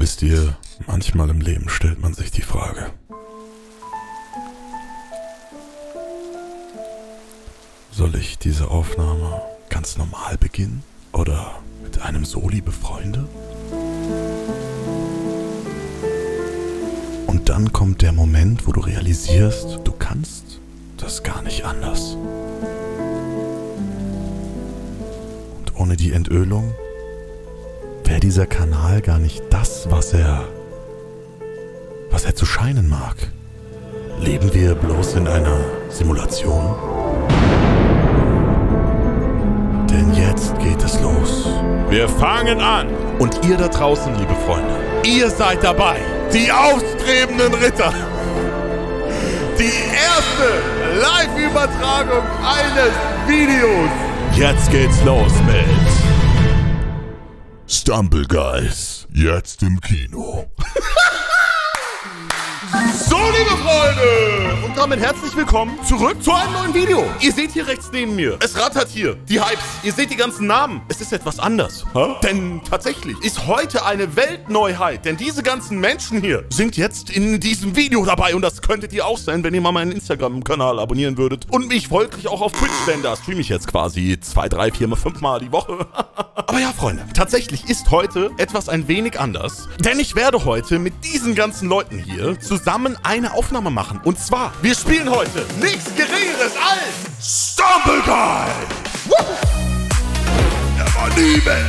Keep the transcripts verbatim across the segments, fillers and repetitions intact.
Wisst ihr, manchmal im Leben stellt man sich die Frage: Soll ich diese Aufnahme ganz normal beginnen? Oder mit einem Soli befreundet? Und dann kommt der Moment, wo du realisierst, du kannst das gar nicht anders. Und ohne die Entölung wäre dieser Kanal gar nicht das, was er, was er zu scheinen mag. Leben wir bloß in einer Simulation? Denn jetzt geht es los. Wir fangen an. Und ihr da draußen, liebe Freunde, Ihr seid dabei. Die aufstrebenden Ritter. Die erste Live-Übertragung eines Videos. Jetzt geht's los mit Stumble Guys, jetzt im Kino. So, liebe Freunde! Und damit herzlich willkommen zurück zu einem neuen Video. Ihr seht hier rechts neben mir, es rattert hier, die Hypes. Ihr seht die ganzen Namen. Es ist etwas anders. Hä? Denn tatsächlich ist heute eine Weltneuheit. Denn diese ganzen Menschen hier sind jetzt in diesem Video dabei. Und das könntet ihr auch sein, wenn ihr mal meinen Instagram-Kanal abonnieren würdet. Und mich folglich auch auf Twitch, denn da streame ich jetzt quasi zwei, drei, vier, fünf Mal die Woche. Aber ja, Freunde, tatsächlich ist heute etwas ein wenig anders. Denn ich werde heute mit diesen ganzen Leuten hier zusammen eine Aufnahme machen. Und zwar, wir spielen heute nichts Geringeres als Stumble Guys. Er war nie weg.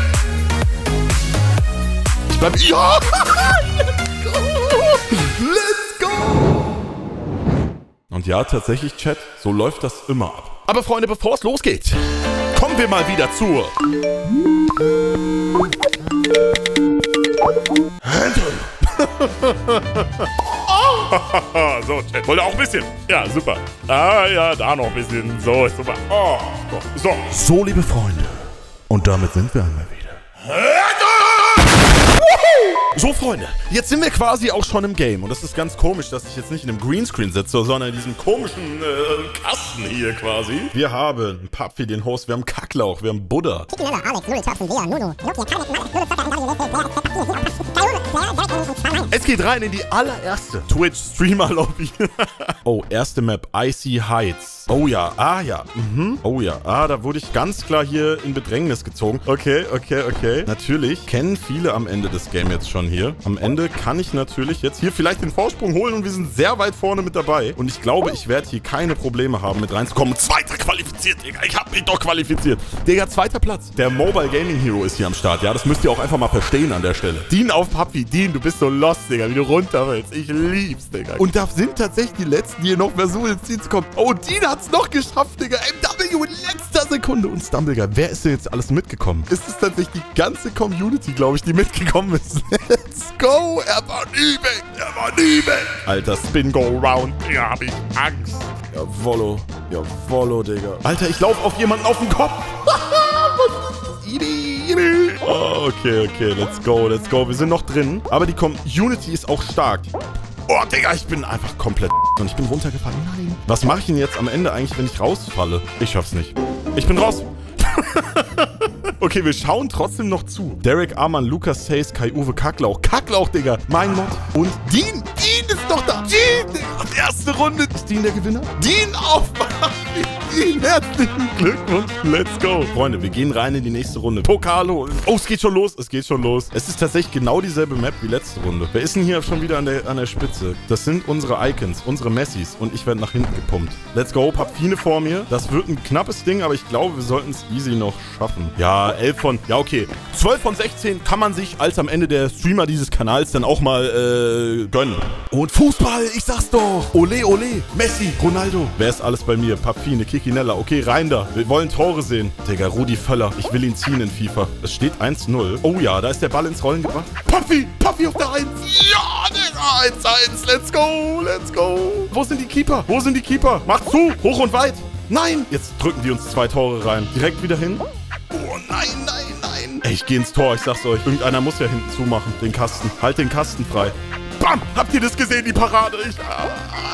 Ich bleib... Ja! Let's go! Und ja, tatsächlich, Chat, so läuft das immer ab. Aber Freunde, bevor es losgeht, kommen wir mal wieder zur... So, Chat. Wollt ihr auch ein bisschen? Ja, super. Ah, ja, da noch ein bisschen. So, ist super. Oh, so. So, liebe Freunde, und damit sind wir einmal wieder. So, Freunde, jetzt sind wir quasi auch schon im Game. Und das ist ganz komisch, dass ich jetzt nicht in einem Greenscreen sitze, sondern in diesem komischen äh, Kasten hier quasi. Wir haben Papfi, den Host, wir haben Kacklauch, wir haben Buddha. Es geht rein in die allererste Twitch-Streamer-Lobby. Oh, erste Map, Icy Heights. Oh ja, ah ja, mhm. Oh ja, ah, da wurde ich ganz klar hier in Bedrängnis gezogen. Okay, okay, okay. Natürlich kennen viele am Ende des Games jetzt schon hier. Am Ende kann ich natürlich jetzt hier vielleicht den Vorsprung holen und wir sind sehr weit vorne mit dabei. Und ich glaube, ich werde hier keine Probleme haben, mit reinzukommen. Zweiter qualifiziert, Digga. Ich habe mich doch qualifiziert. Digga, zweiter Platz. Der Mobile Gaming Hero ist hier am Start. Ja, das müsst ihr auch einfach mal verstehen an der Stelle. Dean auf Papi. Dean, du bist so lost, Digga, wie du runterfällst. Ich lieb's, Digga. Und da sind tatsächlich die Letzten, die hier noch versuchen, ins Ziel zu kommen. Oh, Dean hat's noch geschafft, Digga. M W in letzter Sekunde. Und Stumbleguy, wer ist denn jetzt alles mitgekommen? Ist es tatsächlich die ganze Community, glaube ich, die mitgekommen ist? Let's go. Er war nie weg. Er war nie weg. Alter, Spin Go Round. Digga, hab ich Angst. Jawollo. Jawollo, Digga. Alter, ich laufe auf jemanden auf den Kopf. Was ist das? Oh, okay, okay. Let's go, let's go. Wir sind noch drin. Aber die Community ist auch stark. Oh, Digga, ich bin einfach komplett und ich bin runtergefallen. Nein. Was mache ich denn jetzt am Ende eigentlich, wenn ich rausfalle? Ich schaff's nicht. Ich bin raus. Okay, wir schauen trotzdem noch zu. Derek Amann, Lukas Says, Kai-Uwe, Kacklauch. Kacklauch, Digga. Mein Mod. Und Dean. Dean ist doch da. Dean, Digga. Erste Runde. Ist Dean der Gewinner? Dean auf. Dean, herzlichen Glückwunsch. Let's go. Freunde, wir gehen rein in die nächste Runde. Pokalo. Oh, es geht schon los. Es geht schon los. Es ist tatsächlich genau dieselbe Map wie letzte Runde. Wer ist denn hier schon wieder an der, an der Spitze? Das sind unsere Icons, unsere Messis. Und ich werde nach hinten gepumpt. Let's go. Papfine vor mir. Das wird ein knappes Ding, aber ich glaube, wir sollten es easy noch schaffen. Ja, elf von... Ja, okay. zwölf von sechzehn kann man sich als am Ende der Streamer dieses Kanals dann auch mal äh, gönnen. Und Fußball, ich sag's doch. Ole, ole. Messi, Ronaldo. Wer ist alles bei mir? Papfine, Kikinella. Okay, rein da. Wir wollen Tore sehen. Digga, Rudi Völler. Ich will ihn ziehen in FIFA. Es steht eins null. Oh ja, da ist der Ball ins Rollen gebracht. Papfi, Papfi auf der eins. Ja, Digga, eins eins. Let's go, let's go. Wo sind die Keeper? Wo sind die Keeper? Mach zu. Hoch und weit. Nein. Jetzt drücken die uns zwei Tore rein. Direkt wieder hin. Oh, nein, nein, nein. Ey, ich geh ins Tor, ich sag's euch. Irgendeiner muss ja hinten zumachen, den Kasten. Halt den Kasten frei. Bam! Habt ihr das gesehen, die Parade? Ich, ah,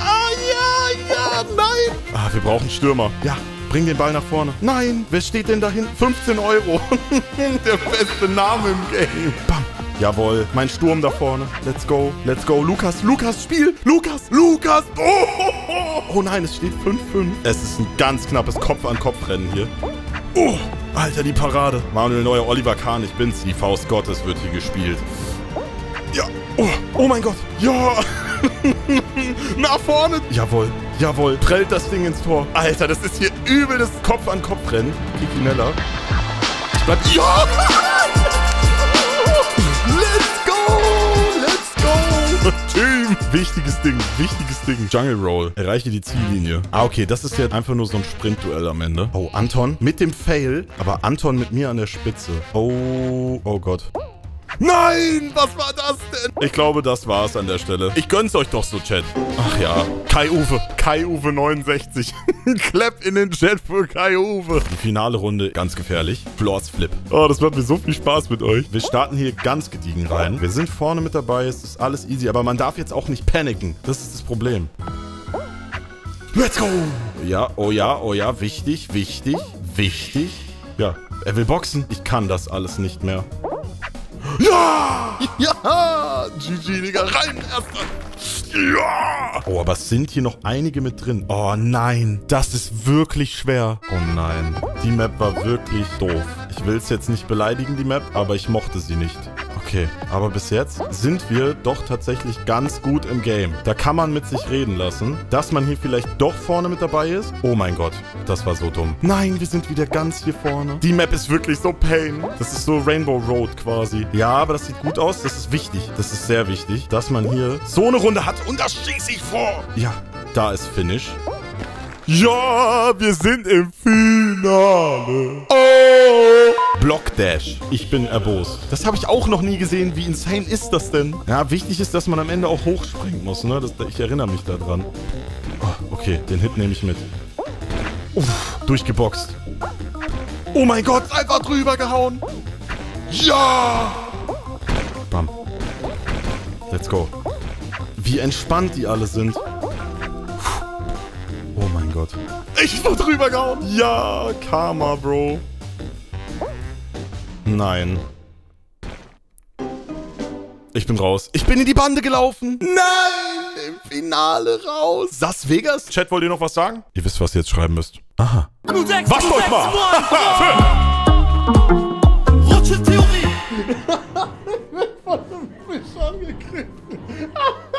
ja, ja, nein. Ah, wir brauchen Stürmer. Ja, bring den Ball nach vorne. Nein, wer steht denn da hinten? fünfzehn Euro. Der beste Name im Game. Bam. Jawohl. Mein Sturm da vorne. Let's go. Let's go. Lukas, Lukas, Spiel. Lukas, Lukas. Oh, oh, oh. Oh nein, es steht fünf fünf. Es ist ein ganz knappes Kopf-an-Kopf-Rennen hier. Oh, Alter, die Parade. Manuel Neuer, Oliver Kahn, ich bin's. Die Faust Gottes wird hier gespielt. Ja. Oh, oh mein Gott. Ja. Nach vorne. Jawohl. Jawohl. Prellt das Ding ins Tor. Alter, das ist hier übel das Kopf-an-Kopf-Rennen. Kiki Nella. Ich bleib... Ja! Let's go! Let's go! Team! Wichtiges Ding. Wichtiges Ding. Jungle Roll. Erreiche die Ziellinie. Ah, okay. Das ist jetzt einfach nur so ein Sprintduell am Ende. Oh, Anton mit dem Fail. Aber Anton mit mir an der Spitze. Oh, oh Gott. Nein! Was war das denn? Ich glaube, das war's an der Stelle. Ich gönn's euch doch so, Chat. Ach ja. Kai-Uwe. Kai-Uwe neunundsechzig. Clap in den Chat für Kai-Uwe. Die finale Runde, ganz gefährlich. Floors Flip. Oh, das macht mir so viel Spaß mit euch. Wir starten hier ganz gediegen rein. Wir sind vorne mit dabei. Es ist alles easy. Aber man darf jetzt auch nicht paniken. Das ist das Problem. Let's go! Ja, oh ja, oh ja. Wichtig, wichtig, wichtig. Ja, er will boxen. Ich kann das alles nicht mehr. Ja! Ja! G G, Digga, rein, erster! Ja! Oh, aber es sind hier noch einige mit drin. Oh nein, das ist wirklich schwer. Oh nein, die Map war wirklich doof. Ich will es jetzt nicht beleidigen, die Map, aber ich mochte sie nicht. Okay, aber bis jetzt sind wir doch tatsächlich ganz gut im Game. Da kann man mit sich reden lassen, dass man hier vielleicht doch vorne mit dabei ist. Oh mein Gott, das war so dumm. Nein, wir sind wieder ganz hier vorne. Die Map ist wirklich so pain. Das ist so Rainbow Road quasi. Ja, aber das sieht gut aus. Das ist wichtig. Das ist sehr wichtig, dass man hier so eine Runde hat. Und das schieße ich vor. Ja, da ist Finish. Ja, wir sind im Finale. Oh! Block Dash. Ich bin erbost. Das habe ich auch noch nie gesehen. Wie insane ist das denn? Ja, wichtig ist, dass man am Ende auch hochspringen muss, ne? Das, ich erinnere mich daran. Oh, okay, den Hit nehme ich mit. Uff, durchgeboxt. Oh mein Gott, einfach drüber gehauen. Ja! Bam. Let's go. Wie entspannt die alle sind. Oh mein Gott. Ich wurde drüber gehauen. Ja, Karma, Bro. Nein. Ich bin raus. Ich bin in die Bande gelaufen. Nein, im Finale raus. Las Vegas? Chat, wollt ihr noch was sagen? Ihr wisst, was ihr jetzt schreiben müsst. Aha. Was euch mal? Rutsche Theorie. Ich bin von einem Fisch angegriffen.